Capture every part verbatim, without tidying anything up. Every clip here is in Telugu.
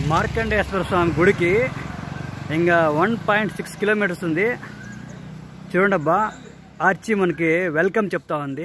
మార్కండేశ్వర స్వామి గుడికి ఇంకా వన్ పాయింట్ సిక్స్ కిలోమీటర్స్ ఉంది. చూడండి అబ్బా, ఆర్చి మనకి వెల్కమ్ చెప్తా ఉంది.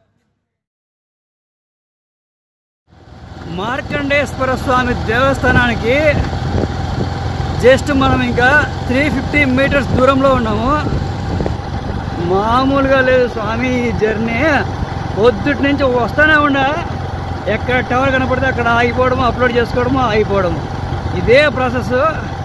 మార్కండేశ్వర స్వామి దేవస్థానానికి జస్ట్ మనం ఇంకా త్రీ ఫిఫ్టీ మీటర్స్ దూరంలో ఉన్నాము. మామూలుగా లేదు స్వామి జర్నీ. పొద్దుటి నుంచి వస్తూనే ఉండా, ఎక్కడ టవర్ కనపడితే అక్కడ ఆగిపోవడము, అప్లోడ్ చేసుకోవడము, ఆగిపోవడము, ఇదే ప్రాసెస్.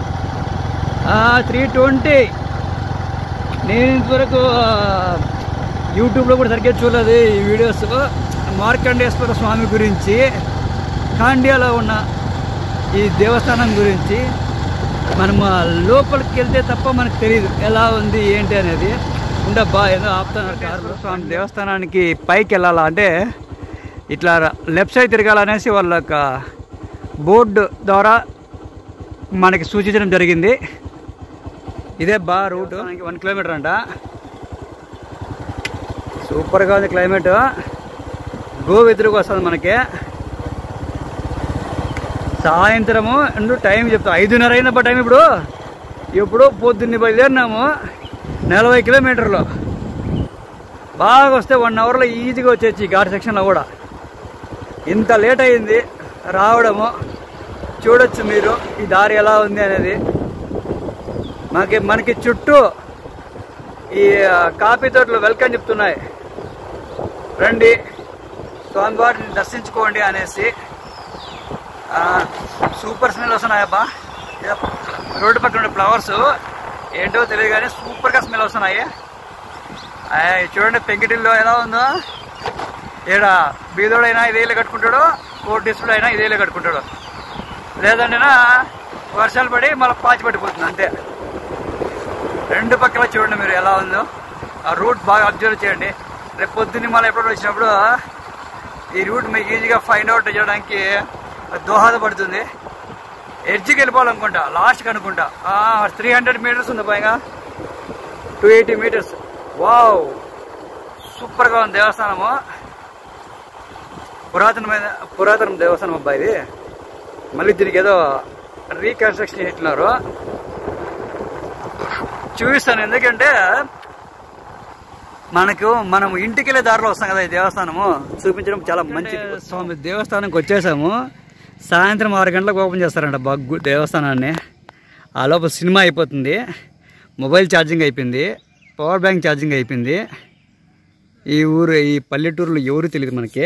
త్రీ ట్వంటీ నేను ఇంతవరకు యూట్యూబ్లో కూడా సరిగ్గా చూడలేదు ఈ వీడియోస్. మార్కండేశ్వర స్వామి గురించి, కాండియాలో ఉన్న ఈ దేవస్థానం గురించి మనం లోపలికి వెళ్తే తప్ప మనకు తెలియదు ఎలా ఉంది ఏంటి అనేది. ఉండబ్బా ఏదో ఆపుతున్నారు కారు. స్వామి దేవస్థానానికి పైకి వెళ్ళాలా అంటే ఇట్లా లెఫ్ట్ సైడ్ తిరగాలనేసి వాళ్ళ యొక్క బోర్డు ద్వారా మనకి సూచించడం జరిగింది. ఇదే బా రూట్. మనకి వన్ కిలోమీటర్ అంట. సూపర్గా ఉంది క్లైమేట్. గోవెదురుగా వస్తుంది మనకి. సాయంత్రము అండ్ టైం చెప్తా ఐదున్నర అయిందబ్బా టైం. ఇప్పుడు ఎప్పుడు పొద్దున్నే బయలుదేరినాము నలభై కిలోమీటర్లు. బాగా వస్తే వన్ అవర్లో ఈజీగా వచ్చేసి ఘాట్ సెక్షన్లో కూడా. ఇంత లేట్ అయింది రావడము. చూడొచ్చు మీరు ఈ దారి ఎలా ఉంది అనేది. మనకి మనకి చుట్టూ ఈ కాఫీ తోటలు వెల్కమ్ చెప్తున్నాయి, రండి స్వామివారిని దర్శించుకోండి అనేసి. Super smell వస్తున్నాయబ్బా. రోడ్డు పక్కన ఉండే ఫ్లవర్స్ ఏంటో తెలియదు కానీ సూపర్గా స్మెల్ వస్తున్నాయి. చూడండి పెంకిటిల్లో ఎలా ఉందో. ఈడ బీదోడైనా ఇదేళ్ళు కట్టుకుంటాడు, కోటీసుడు అయినా ఇదేళ్ళు కట్టుకుంటాడు. లేదంటేనా వర్షాలు పడి మళ్ళీ పాచి పట్టిపోతుంది అంతే. రెండు పక్కల చూడండి మీరు ఎలా ఉందో. ఆ రూట్ బాగా అబ్జర్వ్ చేయండి. రేపు పొద్దున్నే మళ్ళీ ఎప్పుడు వచ్చినప్పుడు ఈ రూట్ మీకు ఈజీగా ఫైండ్ అవుట్ చేయడానికి దోహదపడుతుంది. ఎడ్జ్కి వెళ్ళిపోవాలనుకుంటా లాస్ట్కి అనుకుంటా. త్రీ హండ్రెడ్ మీటర్స్ ఉంది పైగా, టూ ఎయిటీ మీటర్స్. వావ్, సూపర్గా ఉంది దేవస్థానము. పురాతనమైన పురాతన దేవస్థానం అబ్బా ఇది. మళ్ళీ దీనికి ఏదో రీకన్స్ట్రక్షన్ చేస్తున్నారు. చూపిస్తాను ఎందుకంటే మనకు మనం ఇంటికి వెళ్ళే దారిలో వస్తాం కదా ఈ దేవస్థానము. చూపించడం చాలా మంచిది. స్వామి దేవస్థానంకి వచ్చేసాము. సాయంత్రం ఆరు గంటలకు ఓపెన్ చేస్తారంట బాగు దేవస్థానాన్ని. ఆ లోపల సినిమా అయిపోతుంది, మొబైల్ ఛార్జింగ్ అయిపోయింది, పవర్ బ్యాంక్ ఛార్జింగ్ అయిపోయింది. ఈ ఊరు ఈ పల్లెటూరులో ఎవరు తెలియదు మనకి.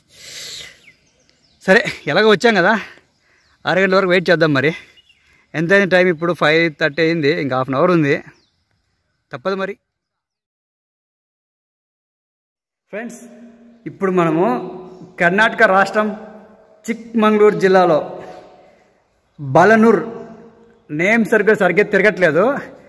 సరే ఎలాగో వచ్చాం కదా, ఆరు గంటల వరకు వెయిట్ చేద్దాం. మరి ఎంతైనా టైం ఇప్పుడు ఫైవ్ థర్టీ అయింది, ఇంకా హాఫ్ అన్ అవర్ ఉంది, తప్పదు మరి. ఫ్రెండ్స్, ఇప్పుడు మనము కర్ణాటక రాష్ట్రం చిక్మంగళూరు జిల్లాలో బలనూర్, నేమ్ సరిగ్గా సరిగ్గా తిరగట్లేదు,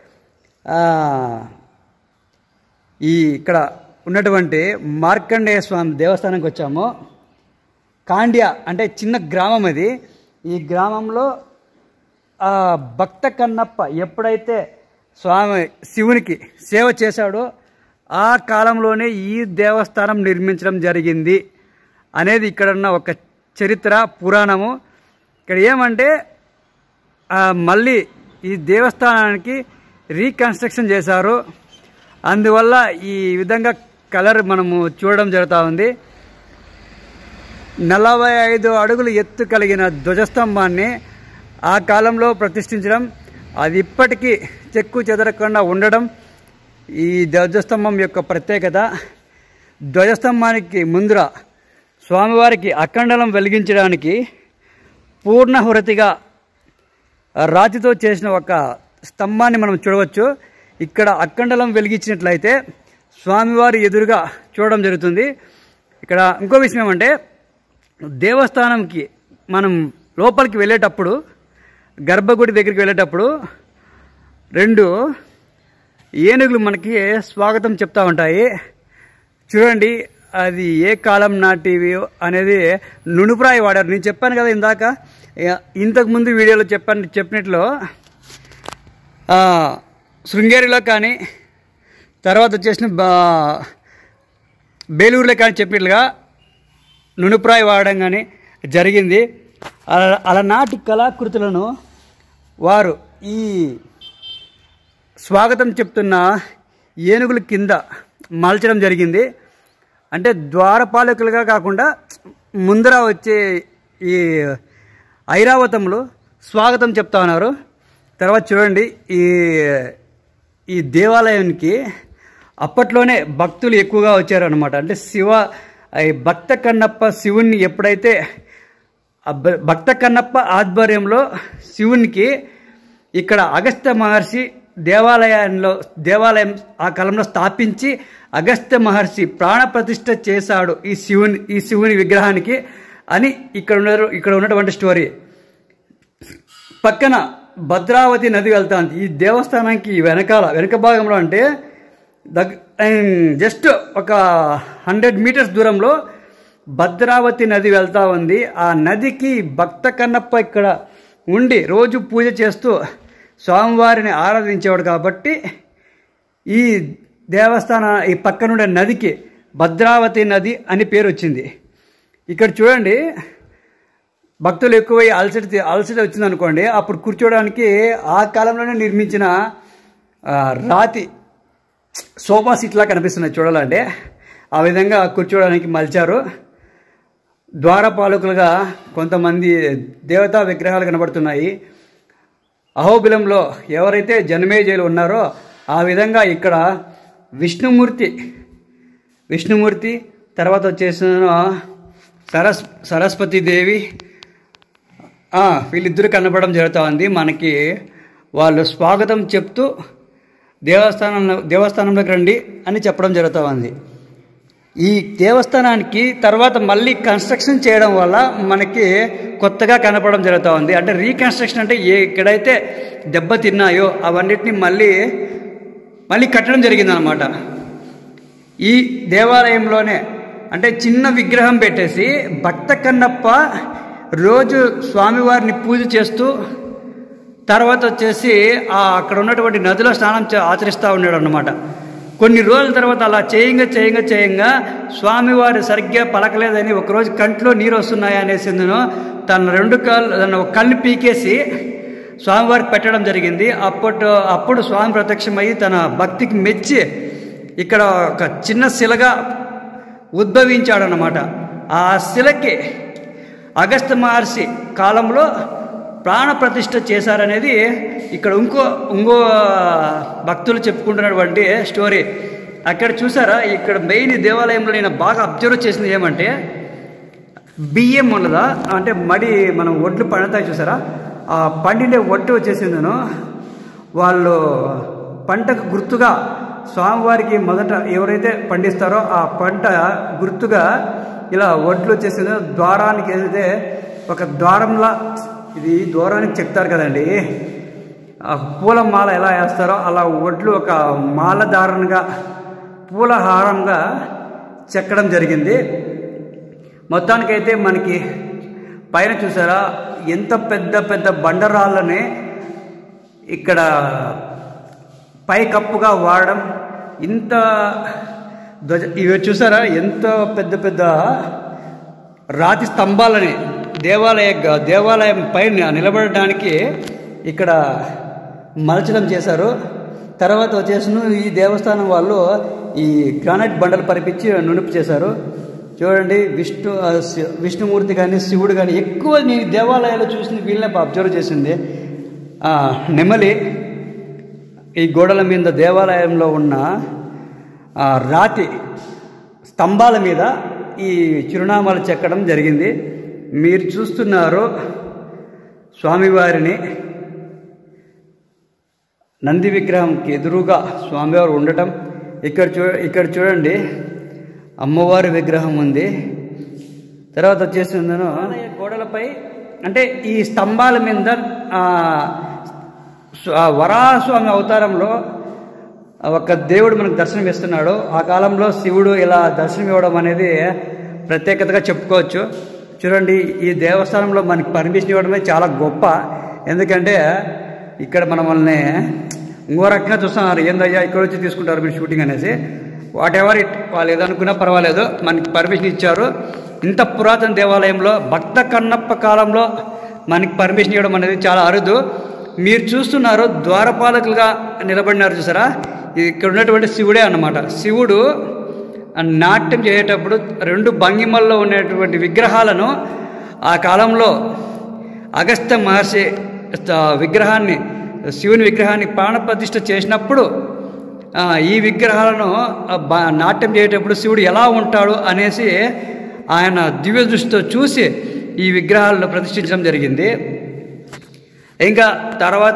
ఈ ఇక్కడ ఉన్నటువంటి మార్కండేయ స్వామి దేవస్థానానికి వచ్చాము. కాండియా అంటే చిన్న గ్రామం అది. ఈ గ్రామంలో భక్త కన్నప్ప ఎప్పుడైతే స్వామి శివునికి సేవ చేశాడో ఆ కాలంలోనే ఈ దేవస్థానం నిర్మించడం జరిగింది అనేది ఇక్కడ ఉన్న ఒక చరిత్ర పురాణము. ఇక్కడ ఏమంటే మళ్ళీ ఈ దేవస్థానానికి రీకన్స్ట్రక్షన్ చేశారు. అందువల్ల ఈ విధంగా కలర్ మనము చూడడం జరుగుతూ ఉంది. నలభై ఐదు అడుగులు ఎత్తు కలిగిన ధ్వజస్తంభాన్ని ఆ కాలంలో ప్రతిష్ఠించడం, అది ఇప్పటికీ చెక్కు చెదరకుండా ఉండడం ఈ ధ్వజస్తంభం యొక్క ప్రత్యేకత. ధ్వజస్తంభానికి ముందర స్వామివారికి అఖండలం వెలిగించడానికి పూర్ణహురతిగా రాతితో చేసిన ఒక స్తంభాన్ని మనం చూడవచ్చు. ఇక్కడ అఖండలం వెలిగించినట్లయితే స్వామివారి ఎదురుగా చూడడం జరుగుతుంది. ఇక్కడ ఇంకో విషయం ఏమంటే దేవస్థానంకి మనం లోపలికి వెళ్ళేటప్పుడు, గర్భగుడి దగ్గరికి వెళ్ళేటప్పుడు రెండు ఏనుగులు మనకి స్వాగతం చెప్తూ ఉంటాయి. చూడండి అది ఏ కాలం నాటివి అనేది నునుపురాయి వాడారు. నేను చెప్పాను కదా ఇందాక, ఇంతకుముందు వీడియోలో చెప్పాను చెప్పినట్లు శృంగేరిలో కానీ తర్వాత వచ్చేసిన బేలూరులో కానీ చెప్పినట్లుగా నునుపురాయి వాడడం కానీ జరిగింది. అలా అలనాటి కళాకృతులను వారు ఈ స్వాగతం చెప్తున్న ఏనుగుల కింద మలచడం జరిగింది. అంటే ద్వారపాలకులుగా కాకుండా ముందర వచ్చే ఈ ఐరావతంలో స్వాగతం చెప్తా ఉన్నారు. తర్వాత చూడండి, ఈ ఈ దేవాలయానికి అప్పట్లోనే భక్తులు ఎక్కువగా వచ్చారనమాట. అంటే శివ భక్త కన్నప్ప శివుణ్ణి ఎప్పుడైతే భక్త కన్నప్ప ఆధ్వర్యంలో శివునికి ఇక్కడ అగస్త్య మహర్షి దేవాలయంలో దేవాలయం ఆ కాలంలో స్థాపించి అగస్త్య మహర్షి ప్రాణప్రతిష్ఠ చేశాడు ఈ శివుని ఈ శివుని విగ్రహానికి అని ఇక్కడ ఉన్నారు. ఇక్కడ ఉన్నటువంటి స్టోరీ పక్కన భద్రావతి నది వెళ్తాంది. ఈ దేవస్థానానికి వెనకాల వెనక భాగంలో అంటే దగ్గ జస్ట్ ఒక హండ్రెడ్ మీటర్స్ దూరంలో భద్రావతి నది వెళ్తూ ఉంది. ఆ నదికి భక్త కన్నప్ప ఇక్కడ ఉండి రోజు పూజ చేస్తూ స్వామివారిని ఆరాధించేవాడు కాబట్టి ఈ దేవస్థాన ఈ పక్కనుండే నదికి భద్రావతి నది అని పేరు వచ్చింది. ఇక్కడ చూడండి, భక్తులు ఎక్కువై అలసటి అలసట వచ్చింది అనుకోండి, అప్పుడు కూర్చోవడానికి ఆ కాలంలోనే నిర్మించిన రాతి సోఫా సీట్లా కనిపిస్తున్నాయి చూడాలంటే. ఆ విధంగా కూర్చోవడానికి మలిచారు. ద్వారపాలకులుగా కొంతమంది దేవతా విగ్రహాలు కనబడుతున్నాయి. అహోబిలంలో ఎవరైతే జనమేజయులు ఉన్నారో ఆ విధంగా ఇక్కడ విష్ణుమూర్తి విష్ణుమూర్తి తర్వాత వచ్చేసిన సరస్ సరస్వతీదేవి వీళ్ళిద్దరూ కనపడడం జరుగుతూ ఉంది. మనకి వాళ్ళు స్వాగతం చెప్తూ దేవస్థానంలో దేవస్థానంలోకి రండి అని చెప్పడం జరుగుతూ ఉంది. ఈ దేవస్థానానికి తర్వాత మళ్ళీ కన్స్ట్రక్షన్ చేయడం వల్ల మనకి కొత్తగా కనపడడం జరుగుతూ ఉంది. అంటే రీకన్స్ట్రక్షన్ అంటే ఎక్కడైతే దెబ్బతిన్నాయో అవన్నిటిని మళ్ళీ మళ్ళీ కట్టడం జరిగిందనమాట. ఈ దేవాలయంలోనే అంటే చిన్న విగ్రహం పెట్టేసి భక్త కన్నప్ప రోజు స్వామివారిని పూజ చేస్తూ తర్వాత వచ్చేసి అక్కడ ఉన్నటువంటి నదిలో స్నానం ఆచరిస్తూ ఉన్నాడు అన్నమాట. కొన్ని రోజుల తర్వాత అలా చేయంగా చేయంగా చేయంగా స్వామివారు సరిగ్గా పలకలేదని ఒకరోజు కంట్లో నీరు వస్తున్నాయి అనేసి తన రెండు కాళ్ళు తన ఒక కళ్ళు పీకేసి స్వామివారికి పెట్టడం జరిగింది. అప్పటి అప్పుడు స్వామి ప్రత్యక్షమయ్యి తన భక్తికి మెచ్చి ఇక్కడ ఒక చిన్న శిలగా ఉద్భవించాడనమాట. ఆ శిలకి అగస్త్య మహర్షి కాలంలో ప్రాణప్రతిష్ఠ చేశారనేది ఇక్కడ ఇంకో ఇంకో భక్తులు చెప్పుకుంటున్నటువంటి స్టోరీ. అక్కడ చూసారా, ఇక్కడ మెయిన్ దేవాలయంలో నేను బాగా అబ్జర్వ్ చేసింది ఏమంటే బియ్యం ఉన్నదా అంటే మడి మనం ఒడ్లు పండుతాయి చూసారా, ఆ పండినే ఒట్టు వచ్చేసిందను వాళ్ళు పంటకు గుర్తుగా స్వామివారికి మొదట ఎవరైతే పండిస్తారో ఆ పంట గుర్తుగా ఇలా ఒడ్లు వచ్చేసిందో ద్వారానికి ఏదైతే ఒక ద్వారంలా ఇది ద్వారానికి చెప్తారు కదండి, ఆ పూల మాల ఎలా వేస్తారో అలా ఒడ్లు ఒక మాలధారణగా పూలహారంగా చెక్కడం జరిగింది. మొత్తానికైతే మనకి పైన చూసారా ఎంత పెద్ద పెద్ద బండరాళ్ళని ఇక్కడ పైకప్పుగా వాడడం, ఇంత ధ్వజ ఇవి చూసారా ఎంత పెద్ద పెద్ద రాతి స్తంభాలని దేవాలయ దేవాలయం పైన నిలబడడానికి ఇక్కడ మలచడం చేశారు. తర్వాత వచ్చేసి ఈ దేవస్థానం వాళ్ళు ఈ గ్రానైట్ బండలు పరిపించి నునుపు చేశారు. చూడండి, విష్ణు విష్ణుమూర్తి కానీ శివుడు కానీ ఎక్కువ నేను దేవాలయాలు చూసింది వీళ్ళని అబ్జర్వ్ చేసింది నెమలి ఈ గోడల మీద దేవాలయంలో ఉన్న రాతి స్తంభాల మీద ఈ చిరునామాలు చెక్కడం జరిగింది. మీరు చూస్తున్నారు స్వామివారిని నంది విగ్రహంకి ఎదురుగా స్వామివారు ఉండటం. ఇక్కడ చూ ఇక్కడ చూడండి అమ్మవారి విగ్రహం ఉంది. తర్వాత వచ్చేసి గోడలపై అంటే ఈ స్తంభాల మీద వరాహస్వామి అవతారంలో ఒక దేవుడు మనకు దర్శనం ఇస్తున్నాడు. ఆ కాలంలో శివుడు ఇలా దర్శనం ఇవ్వడం అనేది ప్రత్యేకతగా చెప్పుకోవచ్చు. చూడండి, ఈ దేవస్థానంలో మనకి పర్మిషన్ ఇవ్వడమే చాలా గొప్ప. ఎందుకంటే ఇక్కడ మనం వాళ్ళని ఇంకో రకంగా చూస్తున్నారు, ఏందయ్యా ఇక్కడ వచ్చి తీసుకుంటారు మీరు షూటింగ్ అనేసి. వాట్ ఎవర్ ఇట్ వాళ్ళు ఏదనుకున్నా పర్వాలేదు, మనకి పర్మిషన్ ఇచ్చారు. ఇంత పురాతన దేవాలయంలో భక్త కన్నప్ప కాలంలో మనకి పర్మిషన్ ఇవ్వడం అనేది చాలా అరుదు. మీరు చూస్తున్నారు ద్వారపాలకులుగా నిలబడినారు చూసారా, ఇక్కడ ఉన్నటువంటి శివుడే అన్నమాట. శివుడు నాట్యం చేసేటప్పుడు రెండు భంగిమల్లో ఉన్నటువంటి విగ్రహాలను ఆ కాలంలో అగస్త్య మహర్షి విగ్రహాన్ని శివుని విగ్రహాన్ని ప్రాణప్రతిష్ఠ చేసినప్పుడు ఈ విగ్రహాలను నాట్యం చేసేటప్పుడు శివుడు ఎలా ఉంటాడు అనేసి ఆయన దివ్య దృష్టితో చూసి ఈ విగ్రహాలను ప్రతిష్ఠించడం జరిగింది. ఇంకా తర్వాత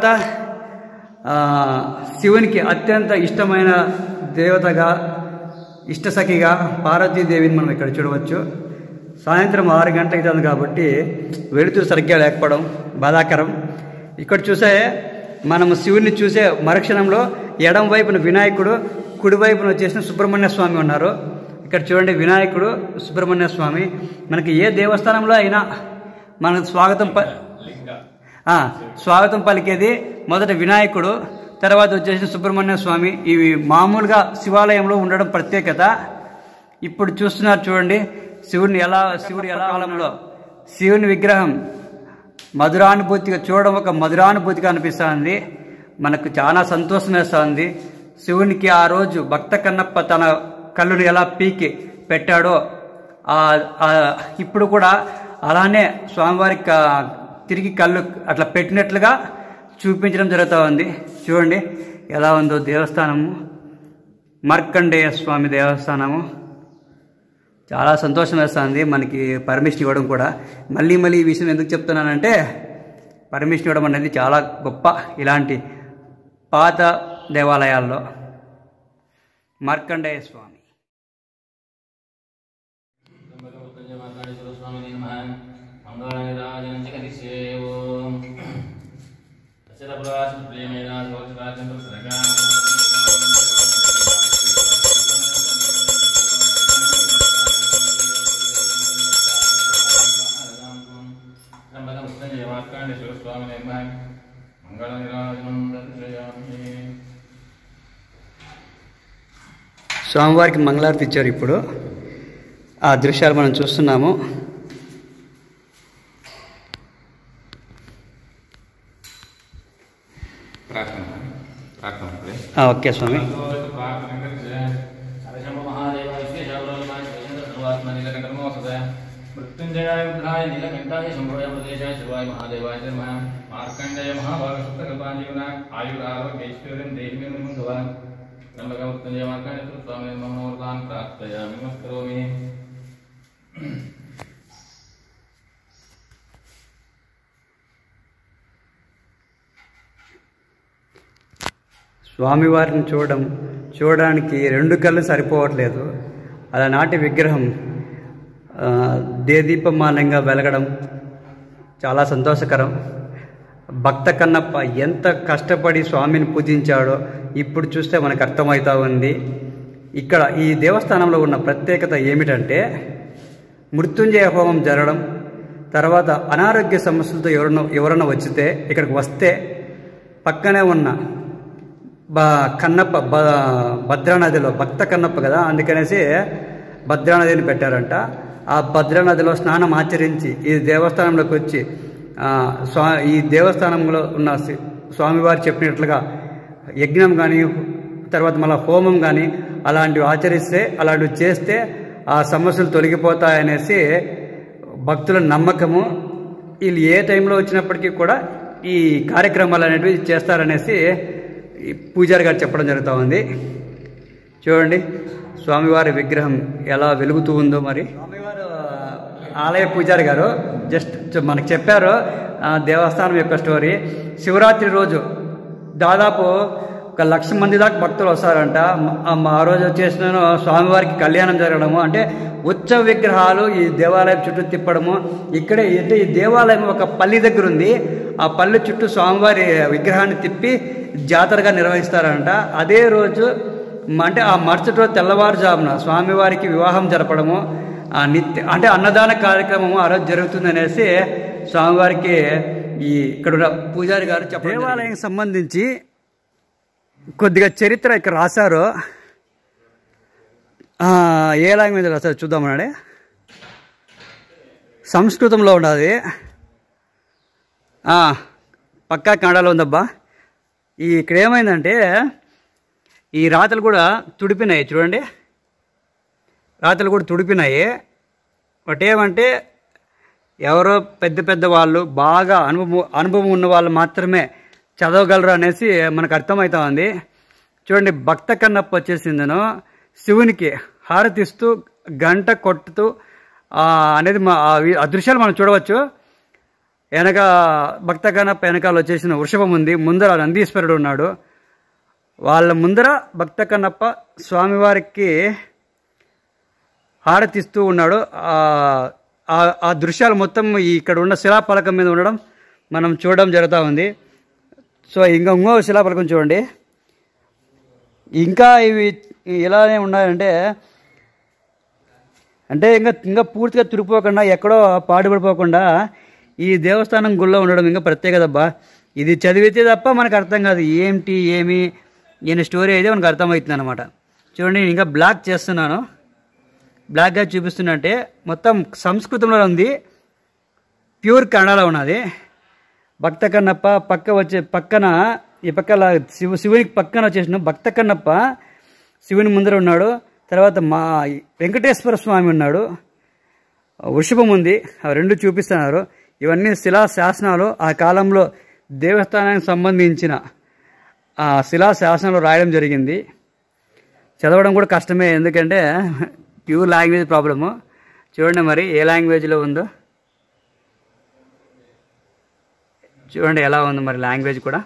శివునికి అత్యంత ఇష్టమైన దేవతగా ఇష్టసఖిగా పార్వతీదేవిని మనం ఇక్కడ చూడవచ్చు. సాయంత్రం ఆరు గంటలకు అవుతుంది కాబట్టి వెళుతూ సరిగ్గా లేకపోవడం బాధాకరం. ఇక్కడ చూసే మనము శివుని చూసే మరుక్షణంలో ఎడం వైపున వినాయకుడు, కుడివైపున వచ్చేసిన సుబ్రహ్మణ్య స్వామి ఉన్నారు. ఇక్కడ చూడండి వినాయకుడు, సుబ్రహ్మణ్య స్వామి. మనకి ఏ దేవస్థానంలో అయినా మనకు స్వాగతం ప స్వాగతం పలికేది మొదట వినాయకుడు, తర్వాత వచ్చేసి సుబ్రహ్మణ్య స్వామి. ఇవి మామూలుగా శివాలయంలో ఉండడం ప్రత్యేకత. ఇప్పుడు చూస్తున్నారు చూడండి శివుని ఎలా శివుడు ఎలా కాలంలో శివుని విగ్రహం మధురానుభూతిగా చూడడం ఒక మధురానుభూతిగా అనిపిస్తుంది. మనకు చాలా సంతోషం వేస్తుంది. శివునికి ఆ రోజు భక్త కన్నప్ప తన కళ్ళును ఎలా పీకి పెట్టాడో ఇప్పుడు కూడా అలానే స్వామివారికి తిరిగి కళ్ళు అట్లా పెట్టినట్లుగా చూపించడం జరుగుతూ ఉంది. చూడండి ఎలా ఉందో దేవస్థానము, మార్కండేయ స్వామి దేవస్థానము. చాలా సంతోషం వేస్తుంది మనకి పర్మిషన్ ఇవ్వడం కూడా. మళ్ళీ మళ్ళీ ఈ విషయం ఎందుకు చెప్తున్నానంటే పర్మిషన్ ఇవ్వడం అనేది చాలా గొప్ప ఇలాంటి పాత దేవాలయాల్లో. మార్కండేయ స్వామి స్వామివారికి మంగళారతి ఇచ్చారు. ఇప్పుడు ఆ దృశ్యాలు మనం చూస్తున్నాము. ఓకే స్వామి. మృత్యుంజయాయ రుద్రాయ నీలకంఠాయ శంభోయ ప్రదేశాయ శివాయ మహాదేవాయ నమః. మార్కండేయ మహాభాగ సుప్తకల్పాంజీవన ఆయురారోగ్యైశ్వర్యం దేహి మే ముందువ. త్రంబక మృత్యుంజయ మార్కండేయ స్వామి మనోరథాన్ ప్రార్థయామి నమస్కరోమి. స్వామివారిని చూడడం చూడడానికి రెండు కళ్ళు సరిపోవట్లేదు. అలనాటి విగ్రహం దేదీపమానంగా వెలగడం చాలా సంతోషకరం. భక్త కన్నప్ప ఎంత కష్టపడి స్వామిని పూజించాడో ఇప్పుడు చూస్తే మనకు అర్థమవుతూ ఉంది. ఇక్కడ ఈ దేవస్థానంలో ఉన్న ప్రత్యేకత ఏమిటంటే మృత్యుంజయ హోమం జరగడం, తర్వాత అనారోగ్య సమస్యలతో ఎవరన్నా ఎవరన్నా వచ్చితే ఇక్కడికి వస్తే పక్కనే ఉన్న బ కన్నప్ప బ భద్రానదిలో భక్త కన్నప్ప కదా, అందుకనేసి భద్రానదిని పెట్టారంట. ఆ భద్రానదిలో స్నానం ఆచరించి ఈ దేవస్థానంలోకి వచ్చి స్వా ఈ దేవస్థానంలో ఉన్న స్వామివారు చెప్పినట్లుగా యజ్ఞం కానీ తర్వాత మళ్ళీ హోమం కానీ అలాంటివి ఆచరిస్తే అలాంటివి చేస్తే ఆ సమస్యలు తొలగిపోతాయనేసి భక్తుల నమ్మకము. వీళ్ళు ఏ టైంలో వచ్చినప్పటికీ కూడా ఈ కార్యక్రమాలు అనేటివి చేస్తారనేసి పూజారి గారు చెప్పడం జరుగుతూ ఉంది. చూడండి స్వామివారి విగ్రహం ఎలా వెలుగుతూ ఉందో. మరి స్వామివారు ఆలయ పూజారి గారు జస్ట్ మనకు చెప్పారు దేవస్థానం యొక్క స్టోరీ. శివరాత్రి రోజు దాదాపు ఒక లక్ష మంది దాకా భక్తులు వస్తారంట. ఆ రోజు వచ్చేసిన స్వామివారికి కళ్యాణం జరగడము, అంటే ఉత్సవ విగ్రహాలు ఈ దేవాలయం చుట్టూ తిప్పడము. ఇక్కడే అంటే ఈ దేవాలయం ఒక పల్లి దగ్గర ఉంది. ఆ పల్లి చుట్టూ స్వామివారి విగ్రహాన్ని తిప్పి జాతరగా నిర్వహిస్తారంట. అదే రోజు అంటే ఆ మరుసటి రోజు తెల్లవారుజామున స్వామివారికి వివాహం జరపడము, ఆ నిత్య అంటే అన్నదాన కార్యక్రమము ఆ రోజు జరుగుతుంది అనేసి స్వామివారికి ఈ ఇక్కడ పూజారి గారు చెప్పారు. దేవాలయానికి సంబంధించి కొద్దిగా చరిత్ర ఇక్కడ రాశారు. ఏ లాంగ్వేజ్ రాశారు చూద్దామన్నాడే. సంస్కృతంలో ఉన్నది. పక్కా కన్నడలో ఉందబ్బా. ఈ ఇక్కడ ఏమైందంటే ఈ రాతలు కూడా తుడిపినాయి చూడండి, రాతలు కూడా తుడిపినాయి. బట్ ఏమంటే ఎవరో పెద్ద పెద్ద వాళ్ళు బాగా అనుభవం అనుభవం ఉన్న వాళ్ళు మాత్రమే చదవగలరు అనేసి మనకు అర్థమవుతా ఉంది. చూడండి, భక్త కన్నప్ప వచ్చేసిందను శివునికి హారతిస్తూ గంట కొట్టుతూ అనేది మా ఆ దృశ్యాలు మనం చూడవచ్చు. వెనక భక్త కన్నప్ప వెనకాల వచ్చేసిన వృషభం ఉంది, ముందర నందీశ్వరుడు ఉన్నాడు. వాళ్ళ ముందర భక్త కన్నప్ప స్వామివారికి హారతిస్తూ ఉన్నాడు. ఆ దృశ్యాలు మొత్తం ఇక్కడ ఉన్న శిలాపలకం మీద ఉండడం మనం చూడడం జరుగుతూ ఉంది. సో ఇంకా ఇంకో శిలాపలకం చూడండి, ఇంకా ఇవి ఇలానే ఉన్నాయంటే అంటే ఇంకా ఇంకా పూర్తిగా తిరిగిపోకుండా ఎక్కడో పాడుపడిపోకుండా ఈ దేవస్థానం గుళ్ళో ఉండడం ఇంకా ప్రత్యేకతబ్బా. ఇది చదివితే తప్ప మనకు అర్థం కాదు ఏంటి ఏమి ఈయన స్టోరీ అయితే మనకు అర్థమవుతుంది అనమాట. చూడండి, ఇంకా బ్లాక్ చేస్తున్నాను, బ్లాక్గా చూపిస్తున్నట్టే మొత్తం సంస్కృతంలో ఉంది, ప్యూర్ కన్నడలో ఉన్నది. భక్త కన్నప్ప పక్క వచ్చే పక్కన ఈ పక్కన శివ శివునికి పక్కన వచ్చేసిన భక్త కన్నప్ప శివుని ముందర ఉన్నాడు. తర్వాత మా వెంకటేశ్వర స్వామి ఉన్నాడు, వృషభం ఉంది, అవి రెండు చూపిస్తున్నారు. ఇవన్నీ శిలా శాసనాలు, ఆ కాలంలో దేవస్థానానికి సంబంధించిన ఆ శిలా శాసనాలు రాయడం జరిగింది. చదవడం కూడా కష్టమే, ఎందుకంటే ప్యూర్ లాంగ్వేజ్ ప్రాబ్లము. చూడండి మరి ఏ లాంగ్వేజ్లో ఉందో చూడండి, ఎలా ఉంది మరి లాంగ్వేజ్ కూడా.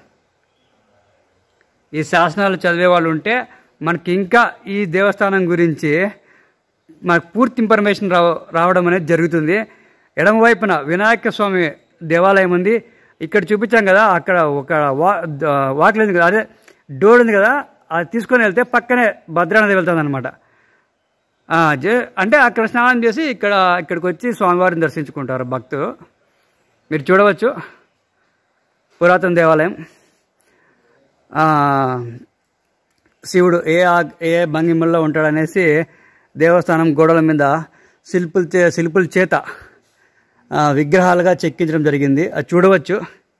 ఈ శాసనాలు చదివే వాళ్ళు ఉంటే మనకి ఇంకా ఈ దేవస్థానం గురించి మనకు పూర్తి ఇన్ఫర్మేషన్ రావ రావడం అనేది జరుగుతుంది. ఎడమవైపున వినాయక స్వామి దేవాలయం ఉంది, ఇక్కడ చూపించాం కదా, అక్కడ ఒక వా వాకిల్ ఉంది కదా, అదే డోర్ ఉంది కదా, అది తీసుకొని వెళ్తే పక్కనే భద్రానది వెళ్తుంది అనమాట. అంటే అక్కడ స్నానం చేసి ఇక్కడ ఇక్కడికి వచ్చి స్వామివారిని దర్శించుకుంటారు భక్తులు. మీరు చూడవచ్చు పురాతన దేవాలయం. శివుడు ఏ ఏ భంగిమల్లో ఉంటాడనేసి దేవస్థానం గోడల మీద శిల్పుల చే శిల్పుల చేత విగ్రహాలుగా చెక్కించడం జరిగింది, అది చూడవచ్చు.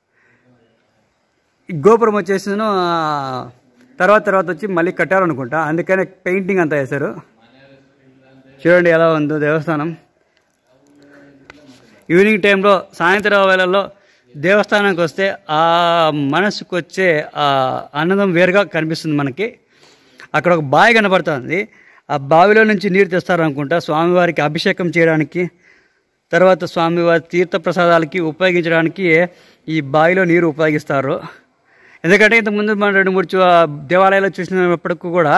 ఈ గోపురం వచ్చేసిన తర్వాత తర్వాత వచ్చి మళ్ళీ కట్టారనుకుంటా, అందుకనే పెయింటింగ్ అంతా వేశారు. చూడండి ఎలా ఉందో దేవస్థానం. ఈవినింగ్ టైంలో సాయంత్రం వేళల్లో దేవస్థానానికి వస్తే ఆ మనసుకు వచ్చే ఆ ఆనందం వేరుగా కనిపిస్తుంది మనకి. అక్కడ ఒక బావి కనబడుతుంది, ఆ బావిలో నుంచి నీరు తెస్తారు అనుకుంటా స్వామివారికి అభిషేకం చేయడానికి, తర్వాత స్వామివారి తీర్థ ప్రసాదాలకి ఉపయోగించడానికి ఈ బావిలో నీరు ఉపయోగిస్తారు. ఎందుకంటే ఇంతకుముందు మనం రెండు మూడు దేవాలయాలు చూసినప్పటికీ కూడా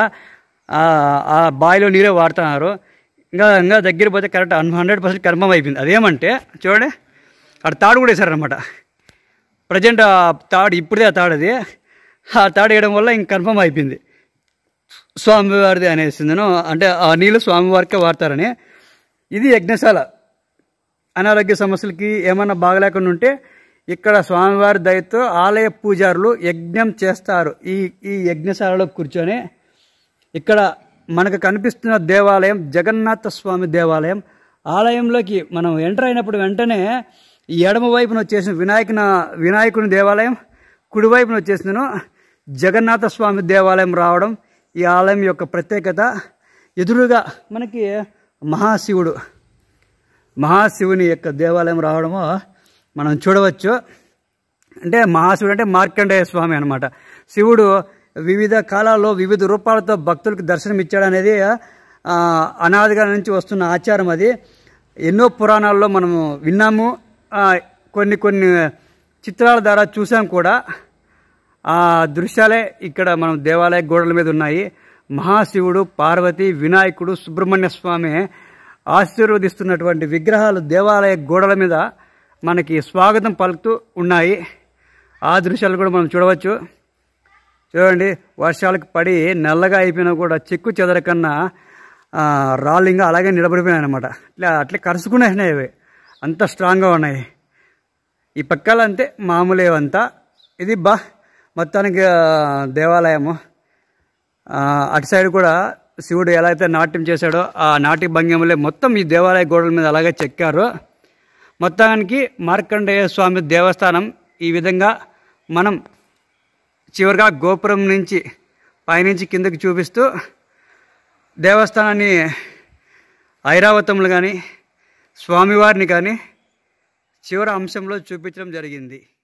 ఆ బావిలో నీరే వాడుతున్నారు. ఇంకా ఇంకా దగ్గర పోతే కరెక్ట్ హండ్రెడ్ పర్సెంట్ కన్ఫర్మ్ అయిపోయింది. అదేమంటే చూడండి, అక్కడ తాడు కూడా వేశారనమాట. ప్రజెంట్ ఆ తాడు ఇప్పుడే ఆ తాడు అది ఆ తాడు వేయడం వల్ల ఇంక కన్ఫర్మ్ అయిపోయింది స్వామివారిది అనేసిందను, అంటే ఆ నీళ్ళు స్వామివారికే వాడతారని. ఇది యజ్ఞశాల. అనారోగ్య సమస్యలకి ఏమన్నా బాగలేకుండా ఉంటే ఇక్కడ స్వామివారి దయతో ఆలయ పూజారులు యజ్ఞం చేస్తారు. ఈ ఈ యజ్ఞశాలలో కూర్చొని ఇక్కడ మనకు కనిపిస్తున్న దేవాలయం జగన్నాథ స్వామి దేవాలయం. ఆలయంలోకి మనం ఎంటర్ అయినప్పుడు వెంటనే ఈ ఎడమ వైపున వచ్చేసిన వినాయకున వినాయకుని దేవాలయం, కుడివైపున వచ్చేసినను జగన్నాథ స్వామి దేవాలయం రావడం ఈ ఆలయం యొక్క ప్రత్యేకత. ఎదురుగా మనకి మహాశివుడు మహాశివుని యొక్క దేవాలయం రావడము మనం చూడవచ్చు. అంటే మహాశివుడు అంటే మార్కండేయ స్వామి అనమాట. శివుడు వివిధ కాలాల్లో వివిధ రూపాలతో భక్తులకు దర్శనం ఇచ్చాడనేది అనాదిగా నుంచి వస్తున్న ఆచారం. అది ఎన్నో పురాణాల్లో మనము విన్నాము, కొన్ని కొన్ని చిత్రాల ద్వారా చూసాం కూడా. ఆ దృశ్యాలే ఇక్కడ మనం దేవాలయ గోడల మీద ఉన్నాయి. మహాశివుడు, పార్వతి, వినాయకుడు, సుబ్రహ్మణ్య స్వామి ఆశీర్వదిస్తున్నటువంటి విగ్రహాలు దేవాలయ గోడల మీద మనకి స్వాగతం పలుకుతూ ఉన్నాయి. ఆ దృశ్యాలు కూడా మనం చూడవచ్చు. చూడండి, వర్షాలకు పడి నల్లగా అయిపోయినా కూడా చెక్కు చెదరకన్నా రాళ్ళు ఇంకా అలాగే నిలబడిపోయినాయి అనమాట. ఇట్లా అట్లే కరుసుకునేసినాయి, అవి అంత స్ట్రాంగ్గా ఉన్నాయి. ఈ పక్కల అంతే మామూలే అంతా. ఇది బా మొత్తానికి దేవాలయము. అటు సైడ్ కూడా శివుడు ఎలా అయితే నాట్యం చేశాడో ఆ నాట్య భంగిమలే మొత్తం ఈ దేవాలయ గోడల మీద అలాగే చెక్కారు. మొత్తానికి మార్కండేయ స్వామి దేవస్థానం ఈ విధంగా మనం చివరిగా గోపురం నుంచి పైనుంచి కిందకి చూపిస్తూ దేవస్థానాన్ని ఐరావతములు కానీ స్వామివారిని కానీ చివరి అంశంలో చూపించడం జరిగింది.